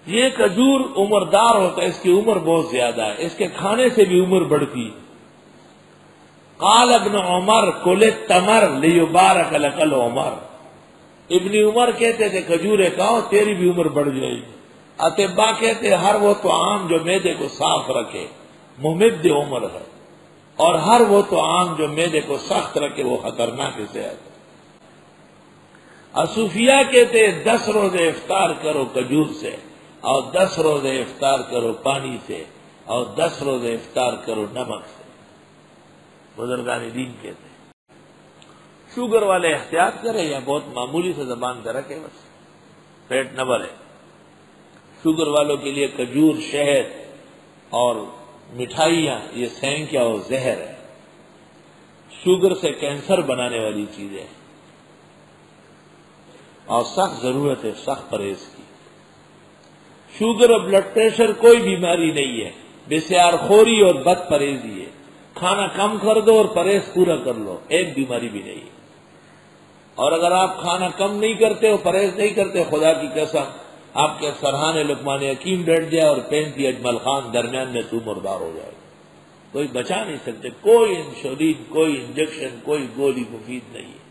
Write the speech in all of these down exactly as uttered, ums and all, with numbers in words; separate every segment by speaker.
Speaker 1: یہ کھجور عمردار ہوتا ہے، اس کی عمر بہت زیادہ ہے، اس کے کھانے سے بھی عمر بڑھتی۔ قال ابن عمر کل التمر لیبارک لک العمر، ابن عمر کہتے تھے کھجورے کھاؤ تیری بھی عمر بڑھ جائے گی۔ اطباء کہتے ہر وہ طعام جو معدے کو صاف رکھے ممد عمر ہے، اور ہر وہ طعام جو معدے کو سخت رکھے وہ خطرناک صحت ہے۔ صوفیاء کہتے دس روزے افطار کرو کھجور سے، اور دس روزے افطار کرو پانی سے، اور دس روزے افطار کرو نمک سے۔ بزرگان دین کہتے شوگر والے احتیاط کرے یا بہت معمولی سے زبان پہ رکھے، بس پیٹ نہ بھرے۔ شوگر والوں کے لیے کھجور، شہد اور مٹھائیاں یہ سینکیا اور زہر ہے، شوگر سے کینسر بنانے والی چیزیں، اور سخت ضرورت ہے سخت پرہیز کی۔ شوگر اور بلڈ پریشر کوئی بیماری نہیں ہے، بسیار خوری اور بد پرہیزی ہے۔ کھانا کم کر دو اور پرہیز پورا کر لو، ایک بیماری بھی نہیں ہے۔ اور اگر آپ کھانا کم نہیں کرتے اور پرہیز نہیں کرتے، خدا کی قسم آپ کے سرحانے لقمان حکیم بیٹھ جائے اور پینتی اجمل خان درمیان میں تو مردار ہو جائے، کوئی بچا نہیں سکتے، کوئی انسولین، کوئی انجیکشن، کوئی گولی مفید نہیں ہے۔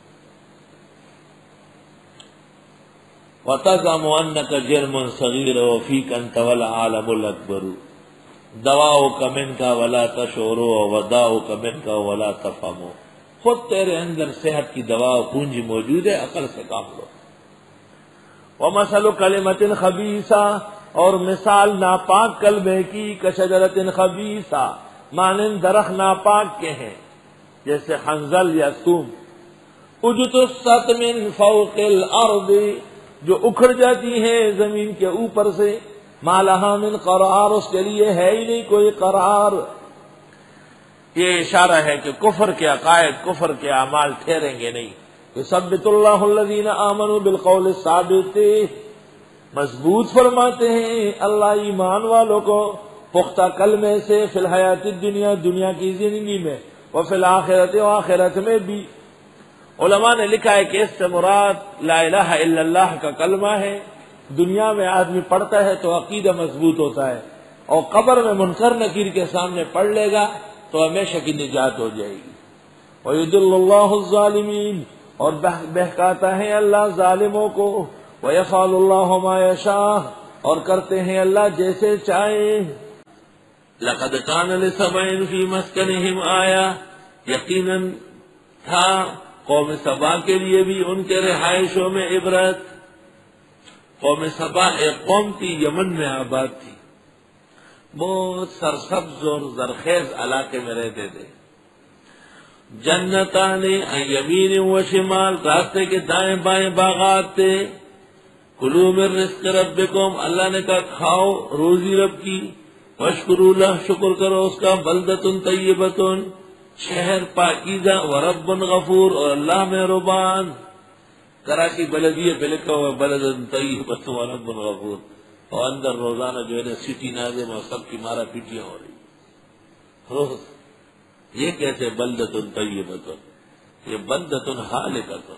Speaker 1: وَتَزْعَمُ أَنَّكَ جِرْمٌ صَغِيرٌ وَفِيكَ أَنْتَ وَالْعَالَمُ الْأَكْبَرُ دَوَاؤُكَ مِنْكَ وَلَا تَشْعُرُ وَدَاؤُكَ مِنْكَ وَلَا تَفْهَمُ، خود تیرے اندر صحت کی دوا و پونجی موجود ہے، عقل سے کام لو۔ وَمَثَلُ كَلِمَةٍ خَبِيثَةٍ، اور مثال ناپاک کلمے کی، كَشَجَرَةٍ خَبِيثَةٍ، مانند درخت ناپاک کے ہیں، جیسے خنزل یا سوم، اجتثت من فوق الارض، جو اکھڑ جاتی ہیں زمین کے اوپر سے، ما لہا من قرار، اس کے لیے ہے ہی نہیں کوئی قرار۔ یہ اشارہ ہے کہ کفر کے عقائد، کفر کے اعمال ٹھہریں گے نہیں۔ یثبت اللہ الذین آمنوا بالقول الثابت، مضبوط فرماتے ہیں اللہ ایمان والوں کو پختہ کلمے سے، فی الحیات الدنیا، دنیا کی زندگی میں، وفی الآخرت، و آخرت میں بھی۔ علماء نے لکھا ہے کہ اس سے مراد لا الہ الا اللہ کا کلمہ ہے، دنیا میں آدمی پڑھتا ہے تو عقیدہ مضبوط ہوتا ہے، اور قبر میں منکر نکیر کے سامنے پڑھ لے گا تو ہمیشہ کی نجات ہو جائے گی۔ وَيُضِلُّ اللَّهُ الظَّالِمِينَ، اور بہکاتا ہے اللہ ظالموں کو، وَيَفْعَلُ اللَّهُ مَا يَشَاءُ، اور کرتے ہیں اللہ جیسے چاہے۔ لَقَدْ كَانَ لِسَبَإٍ فِي مَسْكَنِهِمْ آیَةٌ، یقیناً تھا قوم سبا کے لیے بھی ان کے رہائشوں میں عبرت۔ قوم سبا ایک قوم تھی، یمن میں آباد تھی، بہت سرسبز اور زرخیز علاقے میں رہتے تھے۔ جنتان عن یمین و شمال، راستے کے دائیں بائیں باغات تھے۔ کلوا من رزق ربکم، اللہ نے کہا کھاؤ روزی رب کی، واشکروا لہ، شکر کرو اس کا، بلدۃ طیبۃ، شہر پاکیزہ، ورب غفور، اور اللہ مہربان۔ کراچی بلدیہ پہ لکھا ہوا بلدۃ طیبۃ ورب غفور، اور اندر روزانہ جو ہے نا سٹی نازم اور سب کی مارا پیٹیاں ہو رہی روز۔ یہ کیسے بلدۃ طیبۃ، یہ بلدۃ حالکۃ۔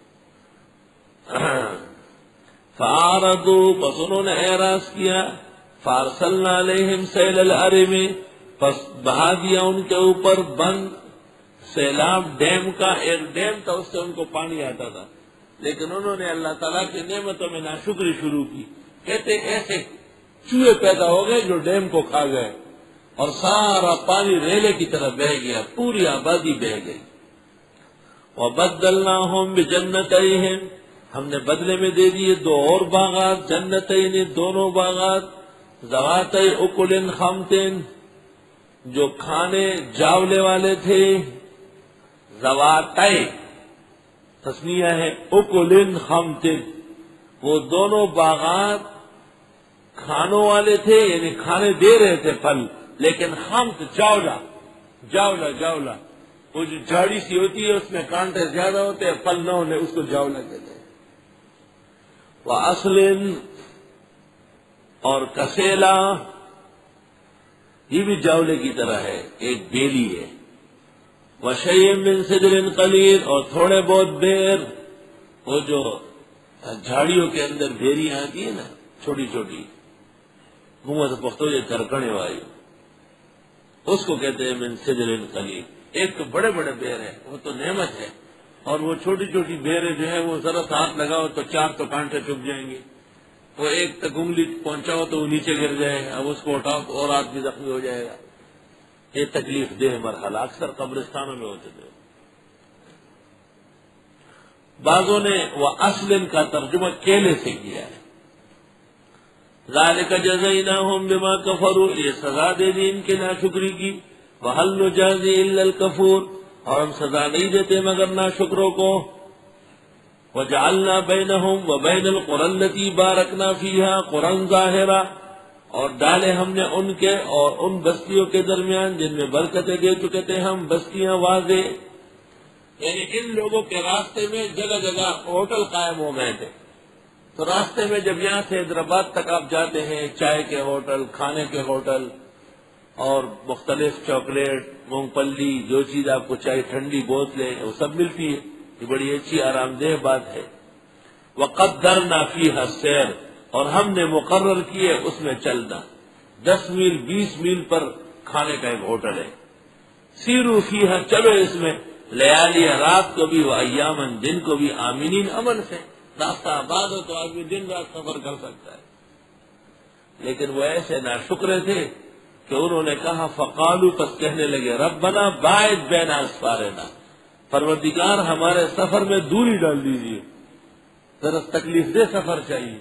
Speaker 1: فاعرضوا، پس انہوں نے اعراض کیا، فارسلنا علیہم سیل العرم، پس بہا دیا ان کے اوپر بند سیلاب ڈیم کا۔ ایک ڈیم تھا، اس سے ان کو پانی آتا تھا، لیکن انہوں نے اللہ تعالیٰ کی نعمتوں میں ناشکری شروع کی۔ کہتے ایسے چوہے پیدا ہو گئے جو ڈیم کو کھا گئے، اور سارا پانی ریلے کی طرح بہہ گیا، پوری آبادی بہہ گئی۔ وَبَدَّلْنَاهُمْ بِجَنَّتَيْهِمْ، ہم نے بدلے میں دے دیے دو اور باغات، جنتین، دونوں باغات، ذواتِ اکل خمط، جو کھانے جاولے والے تھے، ذواتِ تسمیہ ہے، اکل خمط، وہ دونوں باغات کھانوں والے تھے، یعنی کھانے دے رہے تھے پھل، لیکن خمط جاولا جاولا جاولا، وہ جو جھاڑی سی ہوتی ہے اس میں کانٹے زیادہ ہوتے ہیں، پھل نہ ہونے، اس کو جاولا کہتے ہیں۔ وَأَصْلٍ، اور کسیلا، یہ بھی جاولے کی طرح ہے، ایک بیلی ہے۔ وَشَيْءٍ مِّن سِدْرٍ قَلِيلٍ، اور تھوڑے بہت بیر، وہ جو جھاڑیوں کے اندر بیریاں آتی ہیں نا چھوٹی چھوٹی گمت پختو یہ کرکڑے والی، اس کو کہتے ہیں من سدر قلیل۔ ایک تو بڑے بڑے بیر ہے، وہ تو نعمت ہے، اور وہ چھوٹی چھوٹی بیریں جو ہے وہ ذرا ہاتھ لگاؤ تو چار تو کانٹے چپ جائیں گے، وہ ایک تک انگلی پہنچاؤ تو وہ نیچے گر جائے گا، اب اس کو اٹھاؤ تو اور آدمی زخمی ہو جائے گا۔ یہ تکلیف دہ مرحلہ اکثر قبرستانوں میں ہوتے تھے۔ بعضوں نے وہ اصل کا ترجمہ کیلے سے کیا ہے، ذالک جزیناہم بما کفروا، یہ سزا دے دی ان کے ناشکری کی، وہل نجازی الا الکفور، اور ہم سزا نہیں دیتے مگر ناشکروں کو، وجعلنا بینہم وبین القری التی بارکنا فیہا قرآن ظاہرا، اور ڈالے ہم نے ان کے اور ان بستیوں کے درمیان جن میں برکتیں دے چکے تھے ہم، بستیاں واضح، یعنی ان لوگوں کے راستے میں جگہ جگہ ہوٹل قائم ہو گئے تھے، تو راستے میں جب یہاں سے حیدرآباد تک آپ جاتے ہیں، چائے کے ہوٹل، کھانے کے ہوٹل اور مختلف چاکلیٹ، مونگ پلی، جو چیز آپ کو چاہیے، ٹھنڈی بوتلیں، وہ سب ملتی ہے، یہ بڑی اچھی آرام دہ بات ہے۔ وقدرنا فیہا السیر، اور ہم نے مقرر کیے اس میں چلنا، دس میل بیس میل پر کھانے کا ایک ہوٹل ہے، سیرو فیہا، چلو اس میں، لیالی، رات کو بھی، و ایامن، دن کو بھی، آمینین، امن سے، راستہ آباد ہو تو آدمی دن رات سفر کر سکتا ہے۔ لیکن وہ ایسے ناشکرے تھے کہ انہوں نے کہا، فقالو، پس کہنے لگے، ربنا باعد بین اسفارنا، پروردگار ہمارے سفر میں دوری ڈال دیجیے، ذرا تکلیف دہ سفر چاہیے۔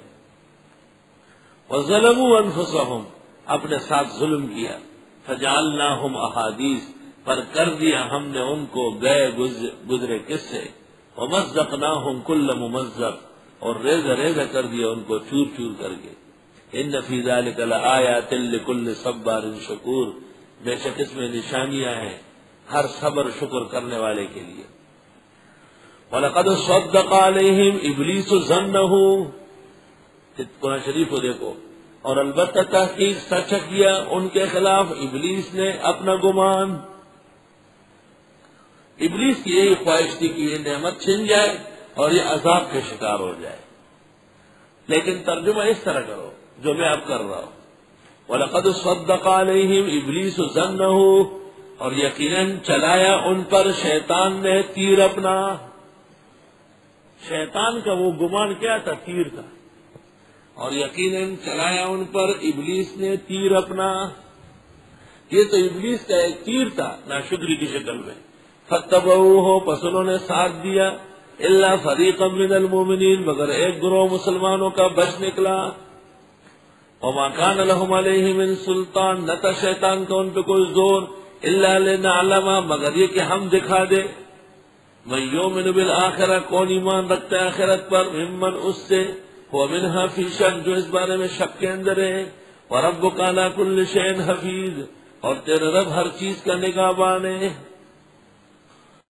Speaker 1: وظلموا انفسہم، اپنے ساتھ ظلم کیا، فجعلناہم احادیث، پر کر دیا ہم نے ان کو گئے گزرے قصے، ومزقناہم کل ممزق، اور ریزہ ریزہ کر دیا ان کو چور چور کر کے۔ ان فی ذلک لآیات لکل صبار شکور، بے شک اس میں نشانیاں ہیں ہر صبر شکر کرنے والے کے لیے۔ وَلَقَدْ صَدَّقَ عَلَيْهِمْ إِبْلِيسُ ظَنَّهُ، قرآن شریف کو دیکھو، اور البتہ تحقیق سچ کیا ان کے خلاف ابلیس نے اپنا گمان۔ ابلیس کی یہی خواہش تھی کہ یہ نعمت چھن جائے اور یہ عذاب کے شکار ہو جائے، لیکن ترجمہ اس طرح کرو جو میں اب کر رہا ہوں، وَلَقَدْ صَدَّقَ عَلَيْهِمْ إِبْلِيسُ ظَنَّهُ، اور یقیناً چلایا ان پر شیطان نے تیر اپنا۔ شیطان کا وہ گمان کیا تھا؟ تیر تھا، اور یقیناً چلایا ان پر ابلیس نے تیر اپنا۔ یہ تو ابلیس کا ایک تیر تھا ناشکری کی شکل میں۔ فَاتَّبَعُوهُ، پس انہوں نے ساتھ دیا، إِلَّا فَرِيقًا مِّنَ الْمُؤْمِنِينَ، مگر ایک گروہ مسلمانوں کا بچ نکلا۔ وَمَا كَانَ لَهُمْ عَلَيْهِ مِن سُلْطَانٍ، نہ تھا شیطان کا ان پہ کوئی زور، إِلَّا لِنَعْلَمَ، مگر یہ کہ ہم دکھا دے، مَن يُؤْمِنُ بِالْآخِرَةِ، کون ایمان رکھتا ہے آخرت پر، ممن اس سے، هُوَ مِنْهَا فِي شَكٍّ، جو اس بارے میں شک کے اندر ہے، وَرَبُّكَ عَلَىٰ كُلِّ شَيْءٍ حَفِيظٌ، اور تیرے رب ہر چیز کا نگہبان ہے۔